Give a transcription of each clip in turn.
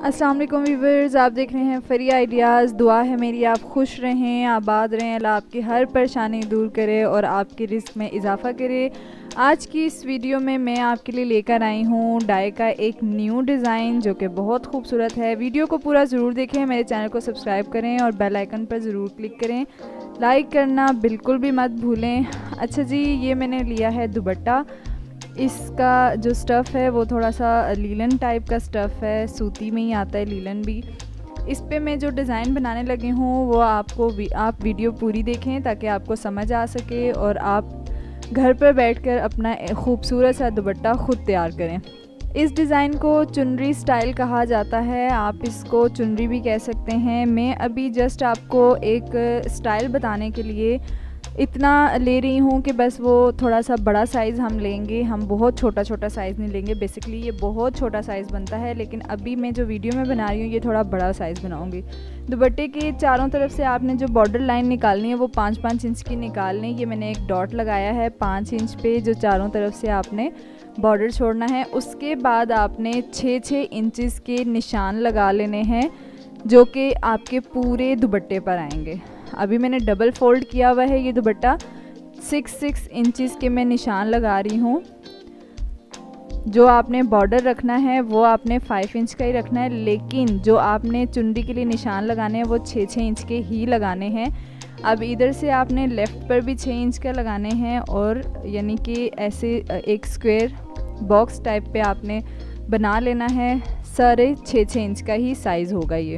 अस्सलाम वालेकुम व्यूवर्स, आप देख रहे हैं फरी आइडियाज़। दुआ है मेरी आप खुश रहें, आबाद रहें, अल्लाह आपकी हर परेशानी दूर करे और आपके रिस्क में इजाफ़ा करे। आज की इस वीडियो में मैं आपके लिए लेकर आई हूँ डाई का एक न्यू डिज़ाइन जो कि बहुत खूबसूरत है। वीडियो को पूरा ज़रूर देखें, मेरे चैनल को सब्सक्राइब करें और बेल आइकन पर ज़रूर क्लिक करें। लाइक करना बिल्कुल भी मत भूलें। अच्छा जी, ये मैंने लिया है दुपट्टा। इसका जो स्टफ़ है वो थोड़ा सा लीलन टाइप का स्टफ़ है, सूती में ही आता है लीलन भी। इस पे मैं जो डिज़ाइन बनाने लगी हूँ वो आप वीडियो पूरी देखें ताकि आपको समझ आ सके और आप घर पर बैठकर अपना खूबसूरत सा दुपट्टा ख़ुद तैयार करें। इस डिज़ाइन को चुनरी स्टाइल कहा जाता है, आप इसको चुनरी भी कह सकते हैं। मैं अभी जस्ट आपको एक स्टाइल बताने के लिए इतना ले रही हूँ कि बस वो थोड़ा सा बड़ा साइज़ हम लेंगे, हम बहुत छोटा छोटा साइज़ नहीं लेंगे। बेसिकली ये बहुत छोटा साइज़ बनता है, लेकिन अभी मैं जो वीडियो में बना रही हूँ ये थोड़ा बड़ा साइज़ बनाऊँगी। दुपट्टे के चारों तरफ से आपने जो बॉर्डर लाइन निकालनी है वो 5-5 इंच की निकालनी है। ये मैंने एक डॉट लगाया है 5 इंच पे, जो चारों तरफ से आपने बॉर्डर छोड़ना है। उसके बाद आपने 6-6 इंचज़ के निशान लगा लेने हैं जो कि आपके पूरे दुपट्टे पर आएंगे। अभी मैंने डबल फोल्ड किया हुआ है ये दुपट्टा, 6-6 इंचज़ के मैं निशान लगा रही हूँ। जो आपने बॉर्डर रखना है वो आपने 5 इंच का ही रखना है, लेकिन जो आपने चुनरी के लिए निशान लगाने हैं वो 6-6 इंच के ही लगाने हैं। अब इधर से आपने लेफ़्ट पर भी 6 इंच का लगाने हैं और यानी कि ऐसे एक स्क्वायर बॉक्स टाइप पे आपने बना लेना है। सारे 6-6 इंच का ही साइज़ होगा ये।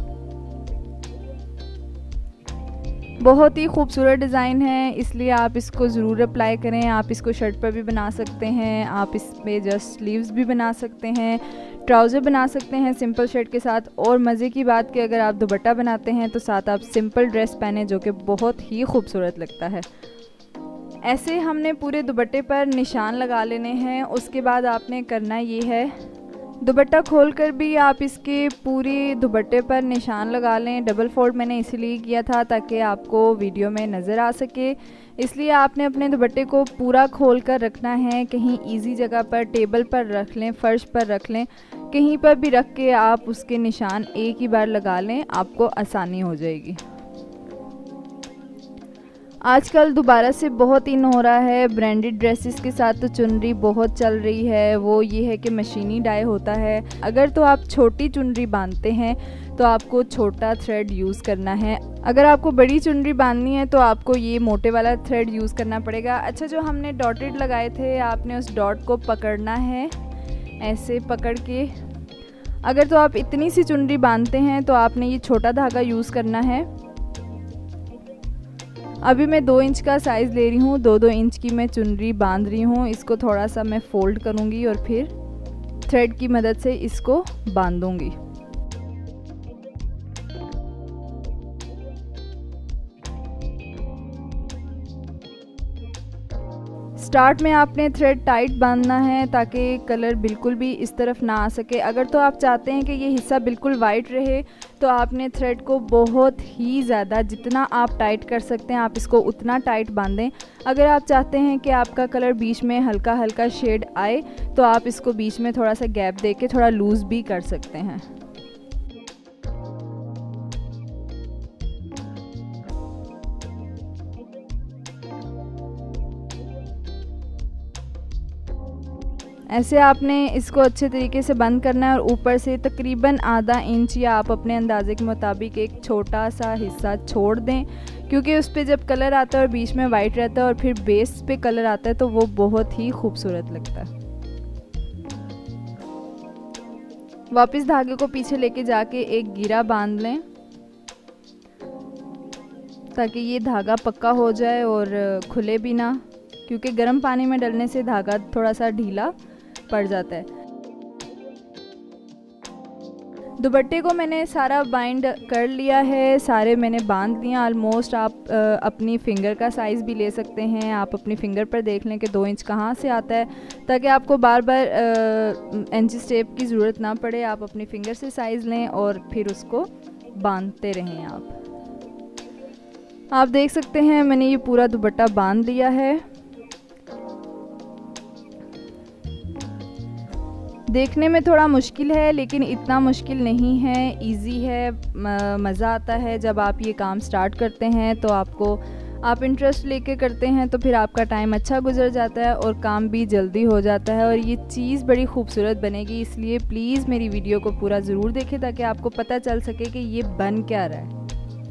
बहुत ही खूबसूरत डिज़ाइन है, इसलिए आप इसको ज़रूर अप्लाई करें। आप इसको शर्ट पर भी बना सकते हैं, आप इस पर जस्ट स्लीव्स भी बना सकते हैं, ट्राउज़र बना सकते हैं सिंपल शर्ट के साथ। और मज़े की बात कि अगर आप दुपट्टा बनाते हैं तो साथ आप सिंपल ड्रेस पहने जो कि बहुत ही खूबसूरत लगता है। ऐसे हमने पूरे दुपट्टे पर निशान लगा लेने हैं। उसके बाद आपने करना ये है, दुपट्टा खोलकर भी आप इसके पूरे दुपट्टे पर निशान लगा लें। डबल फोल्ड मैंने इसीलिए किया था ताकि आपको वीडियो में नज़र आ सके, इसलिए आपने अपने दुपट्टे को पूरा खोल कर रखना है। कहीं इजी जगह पर, टेबल पर रख लें, फ़र्श पर रख लें, कहीं पर भी रख के आप उसके निशान एक ही बार लगा लें, आपको आसानी हो जाएगी। आजकल दोबारा से बहुत इन हो रहा है ब्रांडेड ड्रेसेस के साथ, तो चुनरी बहुत चल रही है। वो ये है कि मशीनी डाई होता है। अगर तो आप छोटी चुनरी बांधते हैं तो आपको छोटा थ्रेड यूज़ करना है। अगर आपको बड़ी चुनरी बांधनी है तो आपको ये मोटे वाला थ्रेड यूज़ करना पड़ेगा। अच्छा, जो हमने डॉटेड लगाए थे आपने उस डॉट को पकड़ना है, ऐसे पकड़ के। अगर तो आप इतनी सी चुनरी बांधते हैं तो आपने ये छोटा धागा यूज़ करना है। अभी मैं 2 इंच का साइज़ ले रही हूँ, 2-2 इंच की मैं चुनरी बांध रही हूँ। इसको थोड़ा सा मैं फ़ोल्ड करूँगी और फिर थ्रेड की मदद से इसको बांधूँगी। स्टार्ट में आपने थ्रेड टाइट बांधना है ताकि कलर बिल्कुल भी इस तरफ ना आ सके। अगर तो आप चाहते हैं कि ये हिस्सा बिल्कुल वाइट रहे तो आपने थ्रेड को बहुत ही ज़्यादा, जितना आप टाइट कर सकते हैं आप इसको उतना टाइट बांधें। अगर आप चाहते हैं कि आपका कलर बीच में हल्का हल्का शेड आए तो आप इसको बीच में थोड़ा सा गैप दे के थोड़ा लूज़ भी कर सकते हैं। ऐसे आपने इसको अच्छे तरीके से बंद करना है और ऊपर से तकरीबन आधा इंच या आप अपने अंदाजे के मुताबिक एक छोटा सा हिस्सा छोड़ दें, क्योंकि उस पर जब कलर आता है और बीच में वाइट रहता है और फिर बेस पे कलर आता है तो वो बहुत ही खूबसूरत लगता है। वापस धागे को पीछे लेके जाके एक गिरा बांध लें ताकि ये धागा पक्का हो जाए और खुले भी ना, क्योंकि गर्म पानी में डलने से धागा थोड़ा सा ढीला पड़ जाता है। दुपट्टे को मैंने सारा बाइंड कर लिया है, सारे मैंने बांध लिया ऑलमोस्ट। आप अपनी फ़िंगर का साइज़ भी ले सकते हैं। आप अपनी फ़िंगर पर देख लें कि 2 इंच कहाँ से आता है, ताकि आपको बार बार इंचेस टेप की ज़रूरत ना पड़े। आप अपनी फ़िंगर से साइज़ लें और फिर उसको बांधते रहें। आप देख सकते हैं मैंने ये पूरा दुपट्टा बांध लिया है। देखने में थोड़ा मुश्किल है लेकिन इतना मुश्किल नहीं है, इजी है। मज़ा आता है जब आप ये काम स्टार्ट करते हैं तो आप इंटरेस्ट लेके करते हैं तो फिर आपका टाइम अच्छा गुजर जाता है और काम भी जल्दी हो जाता है और ये चीज़ बड़ी खूबसूरत बनेगी। इसलिए प्लीज़ मेरी वीडियो को पूरा ज़रूर देखें ताकि आपको पता चल सके कि ये बन क्या रहा है।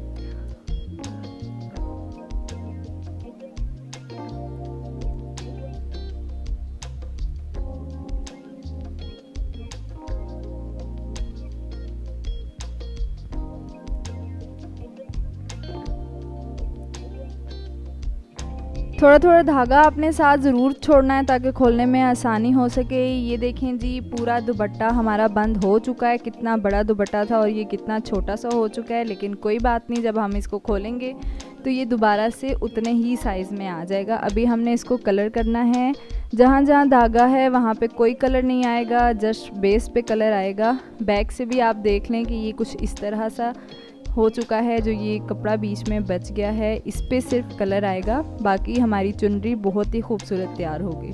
थोड़ा थोड़ा धागा अपने साथ ज़रूर छोड़ना है ताकि खोलने में आसानी हो सके। ये देखें जी, पूरा दुपट्टा हमारा बंद हो चुका है। कितना बड़ा दुपट्टा था और ये कितना छोटा सा हो चुका है, लेकिन कोई बात नहीं, जब हम इसको खोलेंगे तो ये दोबारा से उतने ही साइज़ में आ जाएगा। अभी हमने इसको कलर करना है। जहाँ जहाँ धागा है वहाँ पे कोई कलर नहीं आएगा, जस्ट बेस पे कलर आएगा। बैक से भी आप देख लें कि ये कुछ इस तरह सा हो चुका है, जो ये कपड़ा बीच में बच गया है इस पे सिर्फ कलर आएगा, बाकी हमारी चुनरी बहुत ही खूबसूरत तैयार होगी।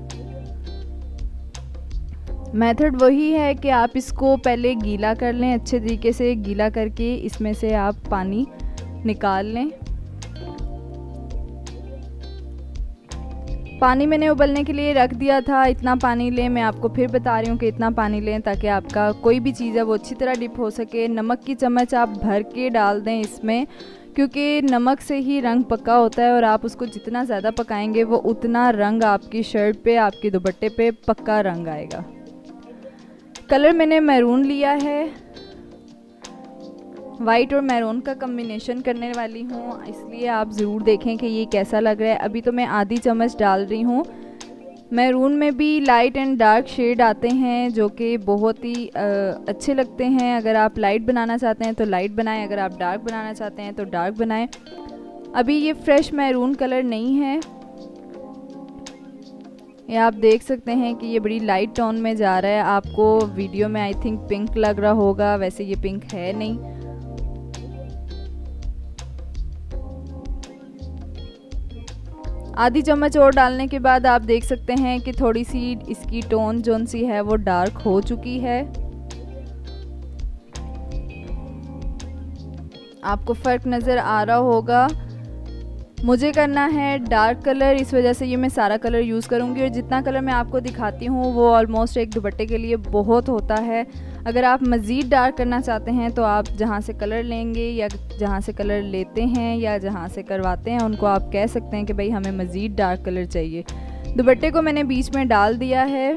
मेथड वही है कि आप इसको पहले गीला कर लें, अच्छे तरीके से गीला करके इसमें से आप पानी निकाल लें। पानी मैंने उबलने के लिए रख दिया था, इतना पानी लें। मैं आपको फिर बता रही हूँ कि इतना पानी लें ताकि आपका कोई भी चीज़ है वो अच्छी तरह डिप हो सके। नमक की चम्मच आप भर के डाल दें इसमें, क्योंकि नमक से ही रंग पक्का होता है और आप उसको जितना ज़्यादा पकाएंगे वो उतना रंग आपकी शर्ट पे, आपके दुपट्टे पे पक्का रंग आएगा। कलर मैंने मैरून लिया है, वाइट और मैरून का कम्बिनेशन करने वाली हूँ, इसलिए आप ज़रूर देखें कि ये कैसा लग रहा है। अभी तो मैं आधी चम्मच डाल रही हूँ। मैरून में भी लाइट एंड डार्क शेड आते हैं जो कि बहुत ही अच्छे लगते हैं। अगर आप लाइट बनाना चाहते हैं तो लाइट बनाएं, अगर आप डार्क बनाना चाहते हैं तो डार्क बनाएं। अभी ये फ्रेश मैरून कलर नहीं है, ये आप देख सकते हैं कि ये बड़ी लाइट टोन में जा रहा है। आपको वीडियो में आई थिंक पिंक लग रहा होगा, वैसे ये पिंक है नहीं। आधी चम्मच और डालने के बाद आप देख सकते हैं कि थोड़ी सी इसकी टोन जोन सी है वो डार्क हो चुकी है। आपको फ़र्क नज़र आ रहा होगा। मुझे करना है डार्क कलर, इस वजह से ये मैं सारा कलर यूज़ करूँगी और जितना कलर मैं आपको दिखाती हूँ वो ऑलमोस्ट एक दुपट्टे के लिए बहुत होता है। अगर आप मज़ीद डार्क करना चाहते हैं तो आप जहाँ से कलर लेंगे या जहाँ से कलर लेते हैं या जहाँ से करवाते हैं उनको आप कह सकते हैं कि भाई हमें मज़ीद डार्क कलर चाहिए। दुपट्टे को मैंने बीच में डाल दिया है,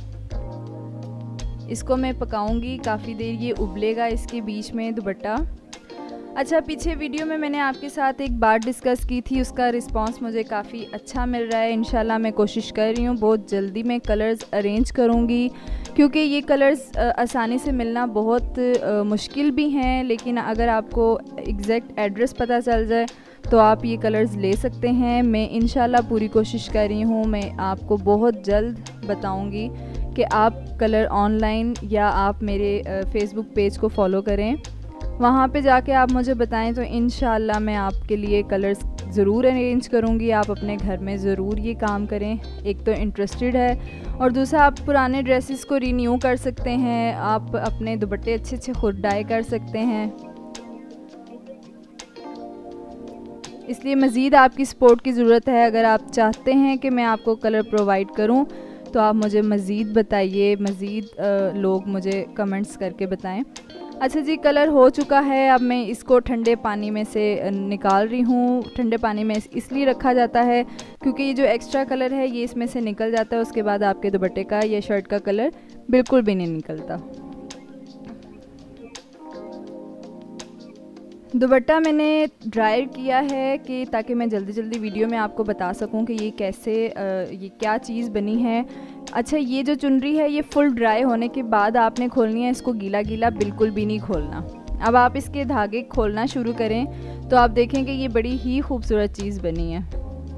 इसको मैं पकाऊंगी काफ़ी देर, ये उबलेगा इसके बीच में दुपट्टा। अच्छा, पीछे वीडियो में मैंने आपके साथ एक बात डिस्कस की थी, उसका रिस्पांस मुझे काफ़ी अच्छा मिल रहा है। इंशाल्लाह मैं कोशिश कर रही हूँ बहुत जल्दी मैं कलर्स अरेंज करूँगी, क्योंकि ये कलर्स आसानी से मिलना बहुत मुश्किल भी हैं, लेकिन अगर आपको एग्जैक्ट एड्रेस पता चल जाए तो आप ये कलर्स ले सकते हैं। मैं इंशाल्लाह पूरी कोशिश कर रही हूँ, मैं आपको बहुत जल्द बताऊँगी कि आप कलर ऑनलाइन या आप मेरे फेसबुक पेज को फॉलो करें, वहाँ पे जाके आप मुझे बताएं तो इंशाल्लाह मैं आपके लिए कलर्स ज़रूर अरेंज करूँगी। आप अपने घर में ज़रूर ये काम करें, एक तो इंटरेस्टेड है और दूसरा आप पुराने ड्रेसेस को रीन्यू कर सकते हैं, आप अपने दुपट्टे अच्छे अच्छे खुद डाई कर सकते हैं। इसलिए मज़ीद आपकी सपोर्ट की ज़रूरत है। अगर आप चाहते हैं कि मैं आपको कलर प्रोवाइड करूं तो आप मुझे मज़ीद बताइए, मज़ीद लोग मुझे कमेंट्स करके बताएं। अच्छा जी, कलर हो चुका है। अब मैं इसको ठंडे पानी में से निकाल रही हूँ। ठंडे पानी में इसलिए रखा जाता है क्योंकि ये जो एक्स्ट्रा कलर है ये इसमें से निकल जाता है, उसके बाद आपके दुपट्टे का या शर्ट का कलर बिल्कुल भी नहीं निकलता। दुपट्टा मैंने ड्राई किया है कि ताकि मैं जल्दी जल्दी वीडियो में आपको बता सकूं कि ये कैसे ये क्या चीज़ बनी है। अच्छा, ये जो चुनरी है ये फुल ड्राई होने के बाद आपने खोलनी है, इसको गीला गीला बिल्कुल भी नहीं खोलना। अब आप इसके धागे खोलना शुरू करें तो आप देखें कि ये बड़ी ही खूबसूरत चीज़ बनी है।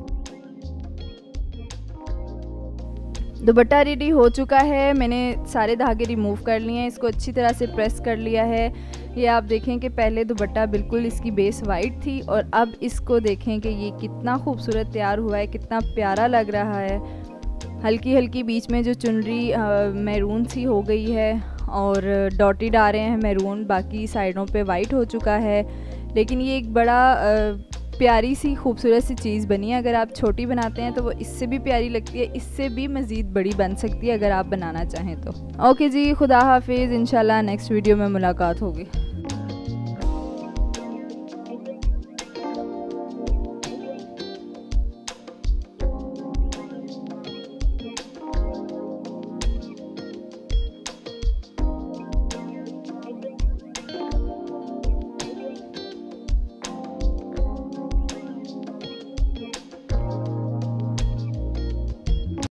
दुपट्टा रेडी हो चुका है, मैंने सारे धागे रिमूव कर लिए हैं, इसको अच्छी तरह से प्रेस कर लिया है। ये आप देखें कि पहले दुपट्टा बिल्कुल इसकी बेस वाइट थी और अब इसको देखें कि ये कितना खूबसूरत तैयार हुआ है, कितना प्यारा लग रहा है। हल्की हल्की बीच में जो चुनरी मैरून सी हो गई है और डॉटेड आ रहे हैं मैरून, बाकी साइडों पे वाइट हो चुका है। लेकिन ये एक बड़ा प्यारी सी खूबसूरत सी चीज़ बनी है। अगर आप छोटी बनाते हैं तो वो इससे भी प्यारी लगती है, इससे भी मज़ीद बड़ी बन सकती है अगर आप बनाना चाहें तो। ओके जी, खुदा हाफिज़, इंशाल्लाह नेक्स्ट वीडियो में मुलाकात होगी।